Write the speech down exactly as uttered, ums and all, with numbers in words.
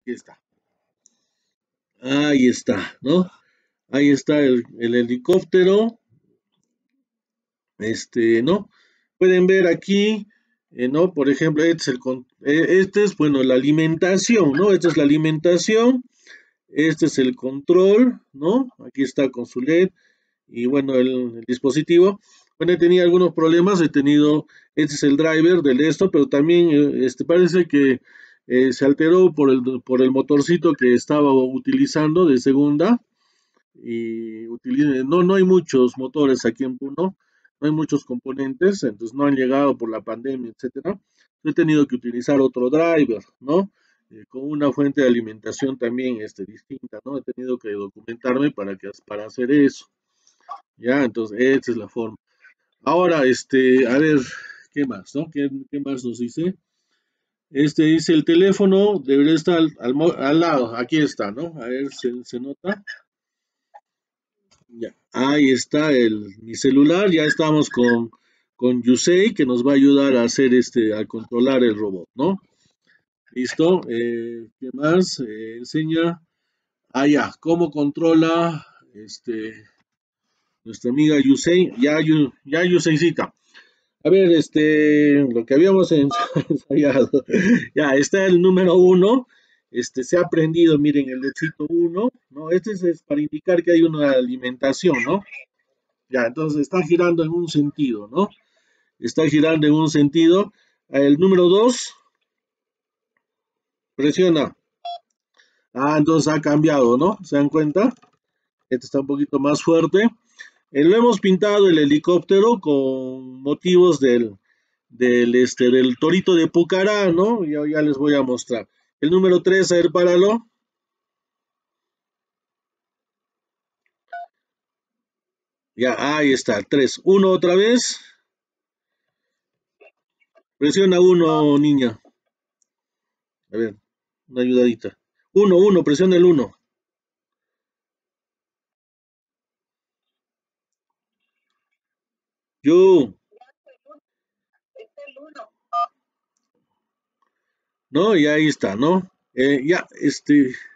Aquí está. Ahí está, ¿no? Ahí está el, el helicóptero. Este, ¿no? Pueden ver aquí, eh, ¿no? Por ejemplo, este es, el, con- eh, este es, bueno, la alimentación, ¿no? Esta es la alimentación, este es el control, ¿no? Aquí está con su L E D y, bueno, el, el dispositivo. Bueno, he tenido algunos problemas, he tenido, este es el driver del esto, pero también, eh, este, parece que eh, se alteró por el, por el motorcito que estaba utilizando de segunda y utilice, no, no hay muchos motores aquí en Puno, no hay muchos componentes, entonces no han llegado por la pandemia, etcétera. He tenido que utilizar otro driver, ¿no? Eh, con una fuente de alimentación también este, distinta, ¿no? He tenido que documentarme para, que, para hacer eso, ¿ya? Entonces, esa es la forma. Ahora, este, a ver, ¿qué más, no? ¿Qué, qué más nos dice? Este dice el teléfono debería estar al, al, al lado, aquí está, ¿no? A ver, ¿se, se nota? Ya, ahí está el, mi celular, ya estamos con, con Yusei que nos va a ayudar a hacer este, a controlar el robot, ¿no? Listo, eh, ¿qué más? Eh, enseña, ah, ya, cómo controla este, nuestra amiga Yusei, ya, Yu- ya Yuseicita. A ver, este, lo que habíamos ens- ensayado, ya está el número uno, este, se ha aprendido, miren, el lechito uno, ¿no? Este es, es para indicar que hay una alimentación, ¿no? Ya, entonces está girando en un sentido, ¿no? Está girando en un sentido. El número dos, presiona. Ah, entonces ha cambiado, ¿no? ¿Se dan cuenta? Este está un poquito más fuerte. Eh, lo hemos pintado el helicóptero con motivos del, del, este, del torito de Pucará, ¿no? Ya, ya les voy a mostrar. El número tres, a ver, páralo. Ya, ahí está, tres. Uno otra vez. Presiona uno, niña. A ver, una ayudadita. Uno, uno, presiona el uno. Yo, ¿no? Y ahí está, ¿no? Eh, ya, este,